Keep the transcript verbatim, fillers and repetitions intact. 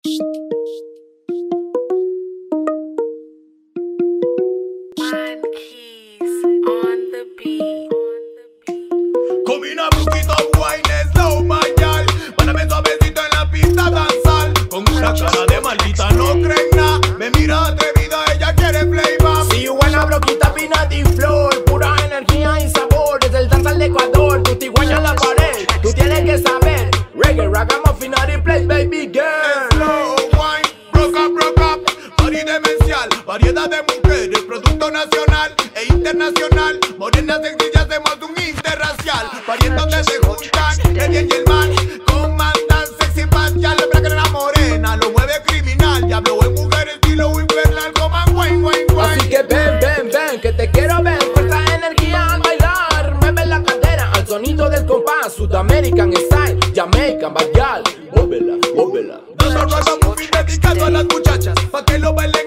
Combina bruquito, wine, slow, mayal. Mándame suavecito en la pista danzar. Con una cara de maldita no creen nada. Me mira atrevida, ella quiere playback. Si buena broquita, pinati flor, pura energía y sabor. Desde el danzal de Ecuador, tu tigüeña en la pared. Tú tienes que saber, reggae, ragamuffin, y play, baby girl. Slow, wine, broke up, broke up. Party demencial, variedad de mujeres, producto nacional e internacional. Morenas sencillas, hacemos un interracial. Parientes donde se juntan el bien y el mal. Comandan sexy facial, la blanca en la morena lo mueve criminal. Diablo en mujer estilo infernal, coman wine, wine, wine. Así que ven, ven, ven, que te quiero ver. Fuerza energía al bailar, mueve la cadera al sonido del compás. Sudamerican style, Jamaican, backyard. Móvela, móvela. Nosotros somos un dedicado a las muchachas, pa' que lo bailen